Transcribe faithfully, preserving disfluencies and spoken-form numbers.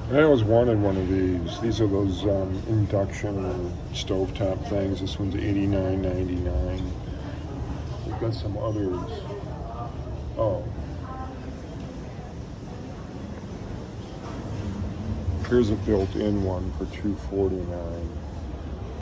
I always wanted one of these. These are those um, induction stovetop things. This one's eighty-nine ninety-nine. We've got some others. Oh. Here's a built-in one for two forty-nine.